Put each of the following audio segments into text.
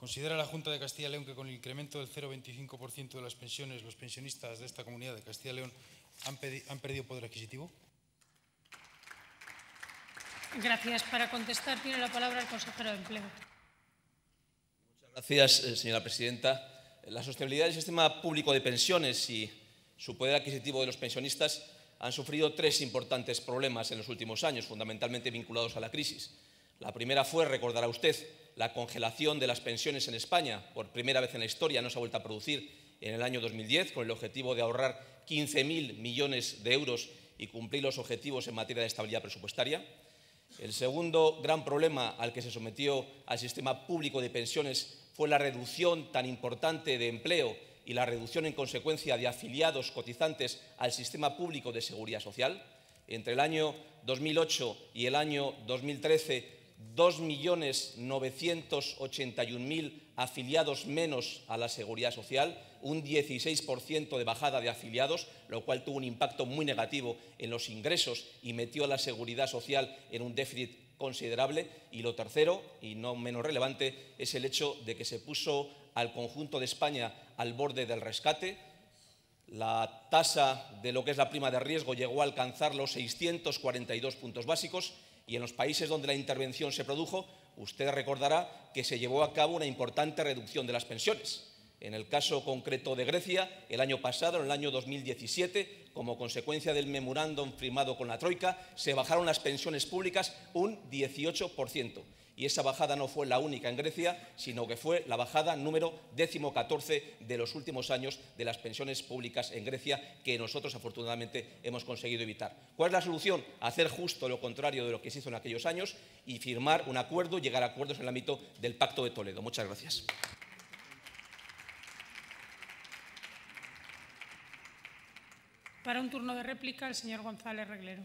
¿Considera la Junta de Castilla y León que con el incremento del 0,25% de las pensiones, los pensionistas de esta comunidad de Castilla y León han perdido poder adquisitivo? Gracias. Para contestar tiene la palabra el consejero de Empleo. Muchas gracias, señora presidenta. La sostenibilidad del sistema público de pensiones y su poder adquisitivo de los pensionistas han sufrido tres importantes problemas en los últimos años, fundamentalmente vinculados a la crisis. La primera fue, recordará usted, la congelación de las pensiones en España. Por primera vez en la historia no se ha vuelto a producir en el año 2010, con el objetivo de ahorrar 15.000 millones de euros y cumplir los objetivos en materia de estabilidad presupuestaria. El segundo gran problema al que se sometió al sistema público de pensiones fue la reducción tan importante de empleo y la reducción en consecuencia de afiliados cotizantes al sistema público de seguridad social. Entre el año 2008 y el año 2013, 2.981.000 afiliados menos a la Seguridad Social, un 16% de bajada de afiliados, lo cual tuvo un impacto muy negativo en los ingresos y metió a la Seguridad Social en un déficit considerable. Y lo tercero, y no menos relevante, es el hecho de que se puso al conjunto de España al borde del rescate. La tasa de lo que es la prima de riesgo llegó a alcanzar los 642 puntos básicos y en los países donde la intervención se produjo, usted recordará que se llevó a cabo una importante reducción de las pensiones. En el caso concreto de Grecia, el año pasado, en el año 2017, como consecuencia del memorándum firmado con la Troika, se bajaron las pensiones públicas un 18%. Y esa bajada no fue la única en Grecia, sino que fue la bajada número 14 de los últimos años de las pensiones públicas en Grecia, que nosotros afortunadamente hemos conseguido evitar. ¿Cuál es la solución? Hacer justo lo contrario de lo que se hizo en aquellos años y firmar un acuerdo, llegar a acuerdos en el ámbito del Pacto de Toledo. Muchas gracias. Para un turno de réplica, el señor González Reglero.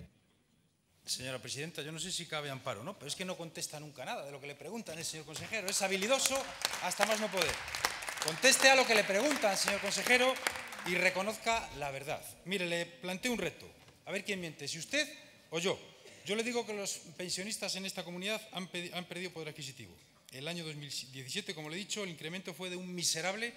Señora presidenta, yo no sé si cabe amparo, ¿no? Pero es que no contesta nunca nada de lo que le preguntan el señor consejero. Es habilidoso hasta más no poder. Conteste a lo que le preguntan, señor consejero, y reconozca la verdad. Mire, le planteo un reto. A ver quién miente, si usted o yo. Yo le digo que los pensionistas en esta comunidad han perdido poder adquisitivo. El año 2017, como le he dicho, el incremento fue de un miserable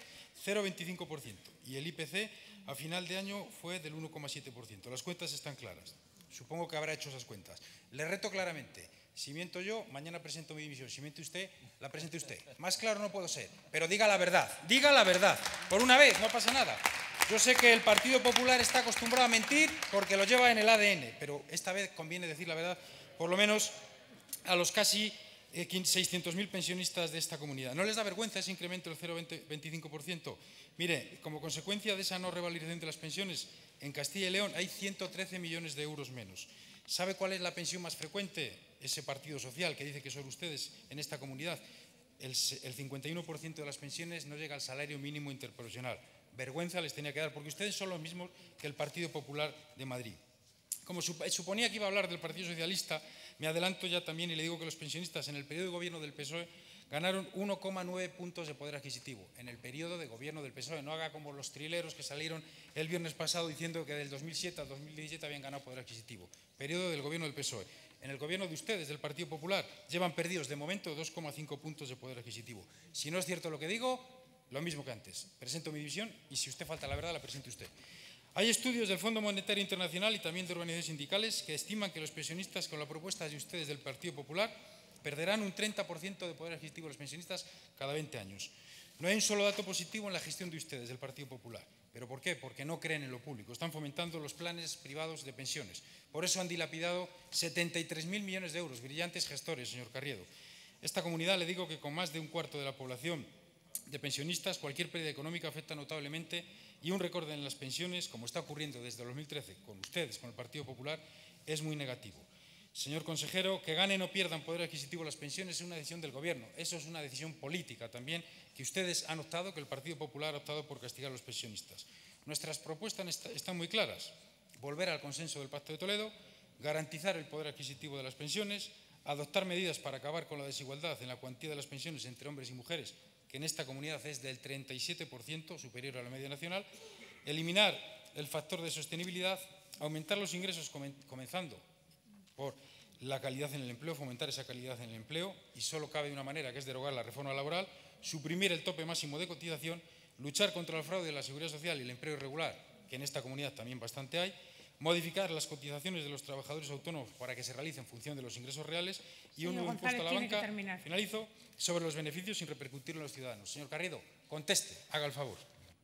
0,25% y el IPC a final de año fue del 1,7%. Las cuentas están claras. Supongo que habrá hecho esas cuentas. Le reto claramente. Si miento yo, mañana presento mi dimisión. Si miente usted, la presente usted. Más claro no puedo ser. Pero diga la verdad. Diga la verdad. Por una vez, no pasa nada. Yo sé que el Partido Popular está acostumbrado a mentir porque lo lleva en el ADN. Pero esta vez conviene decir la verdad, por lo menos a los casi 600.000 pensionistas de esta comunidad. ¿No les da vergüenza ese incremento del 0,25%? Mire, como consecuencia de esa no revalorización de las pensiones, en Castilla y León hay 113 millones de euros menos. ¿Sabe cuál es la pensión más frecuente? Ese Partido Social que dice que son ustedes en esta comunidad. El 51% de las pensiones no llega al salario mínimo interprofesional. Vergüenza les tenía que dar, porque ustedes son los mismos que el Partido Popular de Madrid. Como suponía que iba a hablar del Partido Socialista, me adelanto ya también y le digo que los pensionistas en el periodo de gobierno del PSOE ganaron 1,9 puntos de poder adquisitivo. En el periodo de gobierno del PSOE. No haga como los trileros que salieron el viernes pasado diciendo que del 2007 al 2017 habían ganado poder adquisitivo. Periodo del gobierno del PSOE. En el gobierno de ustedes, del Partido Popular, llevan perdidos de momento 2,5 puntos de poder adquisitivo. Si no es cierto lo que digo, lo mismo que antes. Presento mi división y si usted falta la verdad, la presente usted. Hay estudios del Fondo Monetario Internacional y también de organizaciones sindicales que estiman que los pensionistas, con la propuesta de ustedes del Partido Popular, perderán un 30% de poder adquisitivo de los pensionistas cada 20 años. No hay un solo dato positivo en la gestión de ustedes, del Partido Popular. ¿Pero por qué? Porque no creen en lo público. Están fomentando los planes privados de pensiones. Por eso han dilapidado 73.000 millones de euros. Brillantes gestores, señor Carriedo. Esta comunidad, le digo que con más de un cuarto de la población de pensionistas, cualquier pérdida económica afecta notablemente y un recorte en las pensiones, como está ocurriendo desde el 2013 con ustedes, con el Partido Popular, es muy negativo. Señor consejero, que ganen o pierdan poder adquisitivo las pensiones es una decisión del Gobierno. Eso es una decisión política también que ustedes han optado, que el Partido Popular ha optado por castigar a los pensionistas. Nuestras propuestas están muy claras. Volver al consenso del Pacto de Toledo, garantizar el poder adquisitivo de las pensiones, adoptar medidas para acabar con la desigualdad en la cuantía de las pensiones entre hombres y mujeres, que en esta comunidad es del 37%, superior a la media nacional, eliminar el factor de sostenibilidad, aumentar los ingresos comenzando por la calidad en el empleo, fomentar esa calidad en el empleo, y solo cabe una manera, que es derogar la reforma laboral, suprimir el tope máximo de cotización, luchar contra el fraude de la seguridad social y el empleo irregular, que en esta comunidad también bastante hay, modificar las cotizaciones de los trabajadores autónomos para que se realicen en función de los ingresos reales y un nuevo impuesto a la banca, finalizo, sobre los beneficios sin repercutir en los ciudadanos. Señor Carrido, conteste, haga el favor.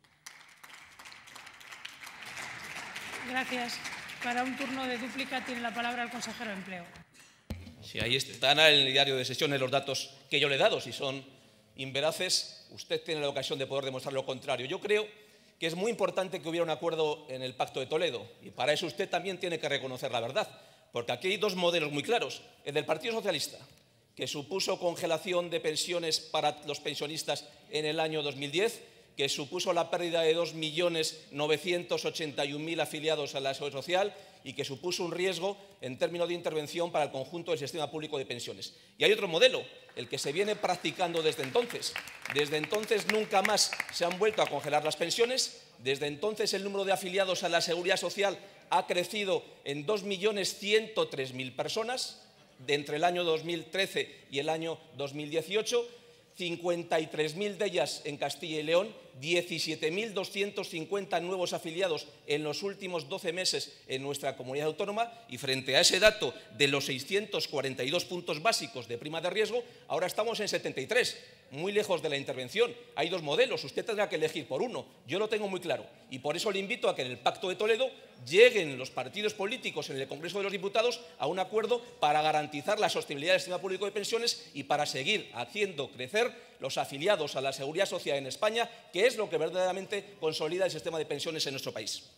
Gracias. Para un turno de dúplica tiene la palabra el consejero de Empleo. Si ahí están en el diario de sesiones los datos que yo le he dado, si son inveraces, usted tiene la ocasión de poder demostrar lo contrario. Yo creo que es muy importante que hubiera un acuerdo en el Pacto de Toledo y para eso usted también tiene que reconocer la verdad, porque aquí hay dos modelos muy claros. El del Partido Socialista, que supuso congelación de pensiones para los pensionistas en el año 2010, que supuso la pérdida de 2.981.000 afiliados a la Seguridad Social y que supuso un riesgo en términos de intervención para el conjunto del sistema público de pensiones. Y hay otro modelo, el que se viene practicando desde entonces. Desde entonces nunca más se han vuelto a congelar las pensiones. Desde entonces el número de afiliados a la Seguridad Social ha crecido en 2.103.000 personas entre el año 2013 y el año 2018. 53.000 de ellas en Castilla y León, 17.250 nuevos afiliados en los últimos 12 meses en nuestra comunidad autónoma y frente a ese dato de los 642 puntos básicos de prima de riesgo, ahora estamos en 73, muy lejos de la intervención. Hay dos modelos, usted tendrá que elegir por uno, yo lo tengo muy claro y por eso le invito a que en el Pacto de Toledo lleguen los partidos políticos en el Congreso de los Diputados a un acuerdo para garantizar la sostenibilidad del sistema público de pensiones y para seguir haciendo crecer los afiliados a la Seguridad Social en España, que es lo que verdaderamente consolida el sistema de pensiones en nuestro país.